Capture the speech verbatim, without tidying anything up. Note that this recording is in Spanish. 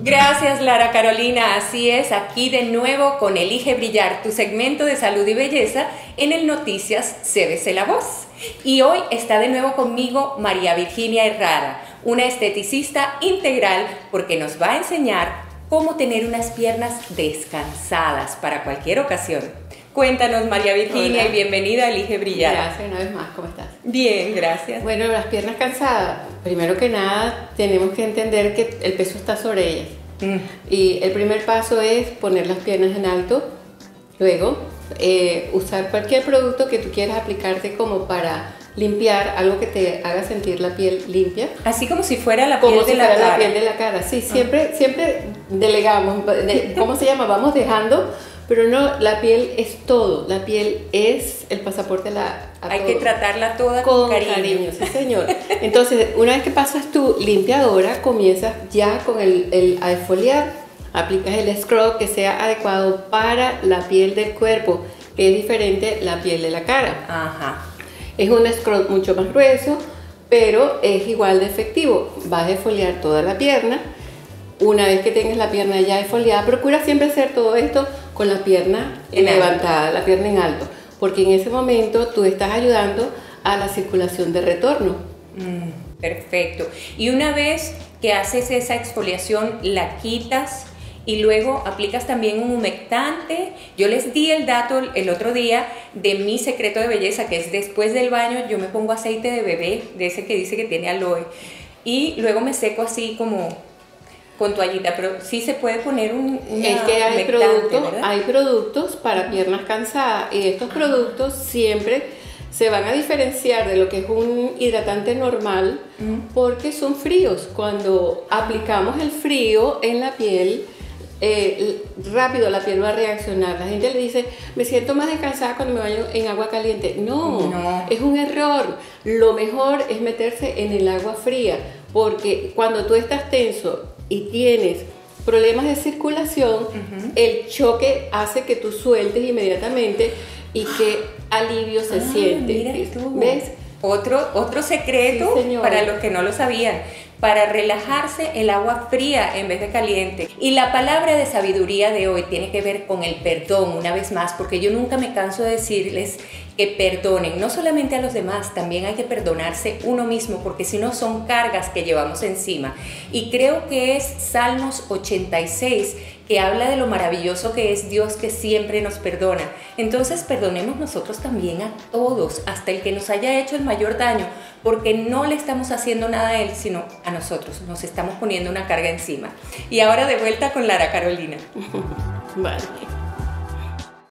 Gracias, Lara Carolina. Así es, aquí de nuevo con Elige Brillar, tu segmento de salud y belleza en el Noticias C B C La Voz. Y hoy está de nuevo conmigo María Virginia Herrada, una esteticista integral, porque nos va a enseñar cómo tener unas piernas descansadas para cualquier ocasión. Cuéntanos, María Virginia. Hola. Y bienvenida a Elige Brillar. Gracias una vez más, ¿cómo estás? Bien, gracias. Bueno, las piernas cansadas, primero que nada tenemos que entender que el peso está sobre ellas. Mm. Y el primer paso es poner las piernas en alto, luego eh, usar cualquier producto que tú quieras aplicarte como para limpiar, algo que te haga sentir la piel limpia. Así como si fuera la piel como de si la fuera cara. la piel de la cara, sí, siempre, ah. siempre delegamos, de, ¿cómo se llama? Vamos dejando. Pero no, la piel es todo, la piel es el pasaporte a la a Hay todo. que tratarla toda con, con cariño. cariño. Sí, señor. Entonces, una vez que pasas tu limpiadora, comienzas ya con el, el a exfoliar, aplicas el scrub que sea adecuado para la piel del cuerpo, que es diferente la piel de la cara. Ajá. Es un scrub mucho más grueso, pero es igual de efectivo. Vas a exfoliar toda la pierna. Una vez que tengas la pierna ya exfoliada, procura siempre hacer todo esto con la pierna en levantada, alto. la pierna en alto, porque en ese momento tú estás ayudando a la circulación de retorno. Mm, perfecto. Y una vez que haces esa exfoliación, la quitas y luego aplicas también un humectante. Yo les di el dato el otro día de mi secreto de belleza, que es después del baño yo me pongo aceite de bebé, de ese que dice que tiene aloe, y luego me seco así como con toallita, pero sí se puede poner un es que hay productos, hay productos para piernas cansadas, y estos productos siempre se van a diferenciar de lo que es un hidratante normal, uh-huh. porque son fríos. Cuando aplicamos el frío en la piel, eh, rápido la piel va a reaccionar. La gente le dice, me siento más descansada cuando me baño en agua caliente. No, no, es un error. Lo mejor es meterse en el agua fría, porque cuando tú estás tenso y tienes problemas de circulación, uh-huh. el choque hace que tú sueltes inmediatamente y que alivio se ah, siente. Mira tú. ¿Ves? Otro, otro secreto, sí, para los que no lo sabían, para relajarse el agua fría en vez de caliente. Y la palabra de sabiduría de hoy tiene que ver con el perdón, una vez más, porque yo nunca me canso de decirles que perdonen, no solamente a los demás, también hay que perdonarse uno mismo, porque si no son cargas que llevamos encima. Y creo que es Salmos ochenta y seis, que habla de lo maravilloso que es Dios, que siempre nos perdona. Entonces perdonemos nosotros también a todos, hasta el que nos haya hecho el mayor daño, porque no le estamos haciendo nada a él, sino a nosotros, nos estamos poniendo una carga encima. Y ahora de vuelta con Lara Carolina. Vale.